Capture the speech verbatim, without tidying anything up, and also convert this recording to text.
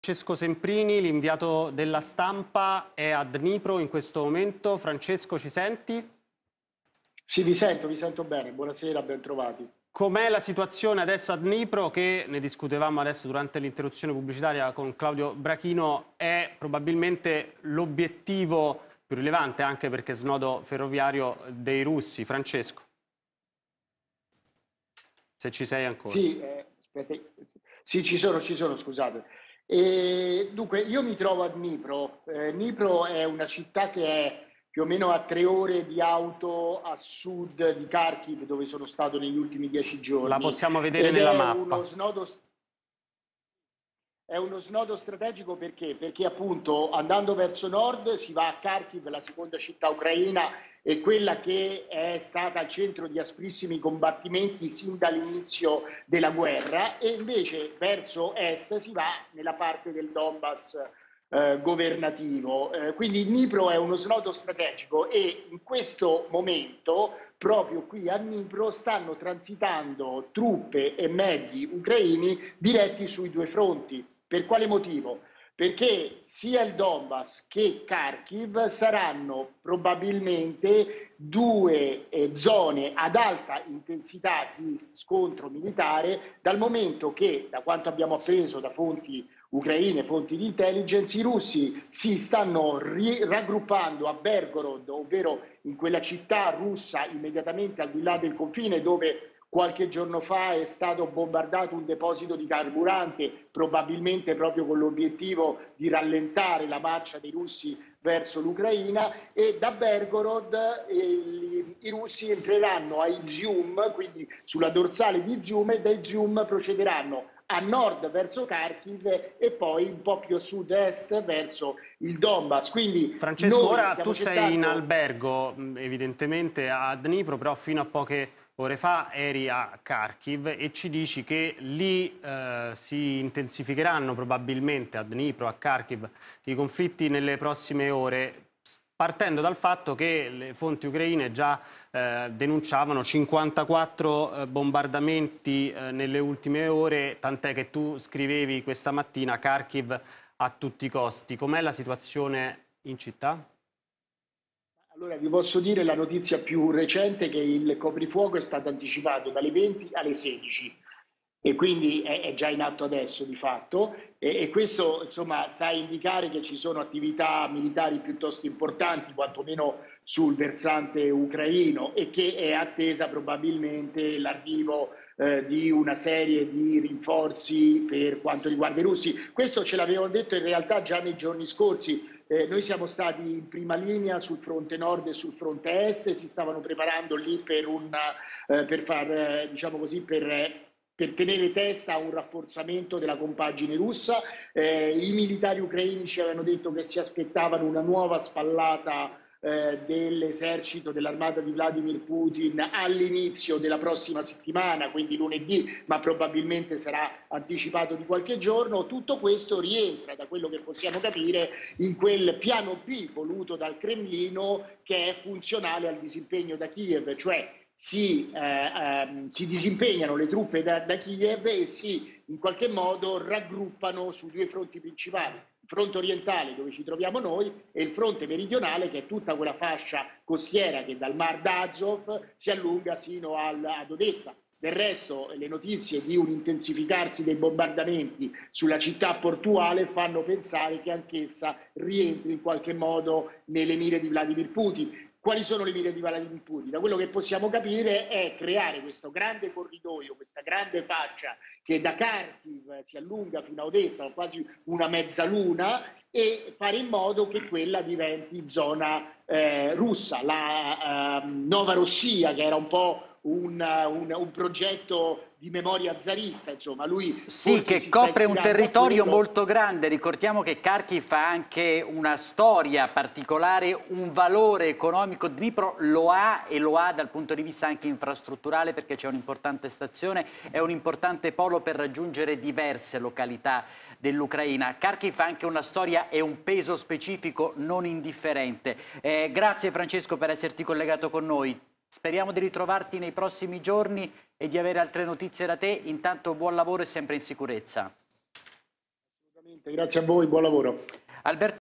Francesco Semprini, l'inviato della Stampa, è a Dnipro in questo momento. Francesco, ci senti? Sì, vi sento, vi sento bene. Buonasera, ben trovati. Com'è la situazione adesso a Dnipro, che ne discutevamo adesso durante l'interruzione pubblicitaria con Claudio Brachino, è probabilmente l'obiettivo più rilevante, anche perché snodo ferroviario, dei russi. Francesco, se ci sei ancora. Sì, eh, aspetta. Sì, ci sono, ci sono, scusate. E, dunque, io mi trovo a Dnipro. Eh, Dnipro è una città che è più o meno a tre ore di auto a sud di Kharkiv, dove sono stato negli ultimi dieci giorni. La possiamo vedere Ed nella è uno mappa. snodo... È uno snodo strategico perché? Perché appunto andando verso nord si va a Kharkiv, la seconda città ucraina, e quella che è stata al centro di asprissimi combattimenti sin dall'inizio della guerra, e invece verso est si va nella parte del Donbass eh, governativo. Eh, quindi Dnipro è uno snodo strategico e in questo momento proprio qui a Dnipro stanno transitando truppe e mezzi ucraini diretti sui due fronti. Per quale motivo? Perché sia il Donbass che Kharkiv saranno probabilmente due eh, zone ad alta intensità di scontro militare, dal momento che, da quanto abbiamo appreso da fonti ucraine, fonti di intelligence, i russi si stanno raggruppando a Belgorod, ovvero in quella città russa immediatamente al di là del confine, dove qualche giorno fa è stato bombardato un deposito di carburante, probabilmente proprio con l'obiettivo di rallentare la marcia dei russi verso l'Ucraina, e da Belgorod eh, i, i russi entreranno a Izium, quindi sulla dorsale di Izium, e da Izium procederanno a nord verso Kharkiv e poi un po' più a sud-est verso il Donbass. Quindi Francesco, noi ora tu stiamo sei in cercando... albergo, evidentemente a Dnipro, però fino a poche ore fa eri a Kharkiv e ci dici che lì eh, si intensificheranno probabilmente a Dnipro, a Kharkiv, i conflitti nelle prossime ore, partendo dal fatto che le fonti ucraine già eh, denunciavano cinquantaquattro eh, bombardamenti eh, nelle ultime ore, tant'è che tu scrivevi questa mattina Kharkiv a tutti i costi. Com'è la situazione in città? Allora, vi posso dire la notizia più recente, che il coprifuoco è stato anticipato dalle venti alle sedici e quindi è, è già in atto adesso di fatto, e, e questo insomma sta a indicare che ci sono attività militari piuttosto importanti, quantomeno sul versante ucraino, e che è attesa probabilmente l'arrivo eh, di una serie di rinforzi per quanto riguarda i russi. Questo ce l'avevano detto in realtà già nei giorni scorsi. Eh, noi siamo stati in prima linea sul fronte nord e sul fronte est, e si stavano preparando lì per, una, eh, per far, eh, diciamo così, per, per tenere testa a un rafforzamento della compagine russa. Eh, I militari ucraini ci avevano detto che si aspettavano una nuova spallata eh, dell'esercito, dell'armata di Vladimir Putin all'inizio della prossima settimana, quindi lunedì, ma probabilmente sarà anticipato di qualche giorno. Tutto questo rientra, da quello che possiamo capire, in quel piano B voluto dal Cremlino, che è funzionale al disimpegno da Kiev, cioè si, eh, ehm, si disimpegnano le truppe da, da Kiev e si in qualche modo raggruppano su due fronti principali: il fronte orientale, dove ci troviamo noi, e il fronte meridionale, che è tutta quella fascia costiera che dal Mar d'Azov si allunga sino al, ad Odessa. Del resto, le notizie di un intensificarsi dei bombardamenti sulla città portuale fanno pensare che anch'essa rientri in qualche modo nelle mire di Vladimir Putin. Quali sono le mire di Vladimir Putin? Da quello che possiamo capire è creare questo grande corridoio, questa grande fascia che da Kharkiv si allunga fino a Odessa, quasi una mezzaluna, e fare in modo che quella diventi zona eh, russa, la eh, Nova Rossia, che era un po' Un, un, un progetto di memoria zarista, insomma. Lui sì, forse che si sta copre un ispirando a territorio quello. molto grande. Ricordiamo che Kharkiv ha anche una storia particolare, un valore economico. Dnipro lo ha, e lo ha dal punto di vista anche infrastrutturale, perché c'è un'importante stazione, è un importante polo per raggiungere diverse località dell'Ucraina. Kharkiv ha anche una storia e un peso specifico non indifferente. Eh, grazie Francesco per esserti collegato con noi. Speriamo di ritrovarti nei prossimi giorni e di avere altre notizie da te. Intanto buon lavoro e sempre in sicurezza. Grazie a voi, buon lavoro. Alberto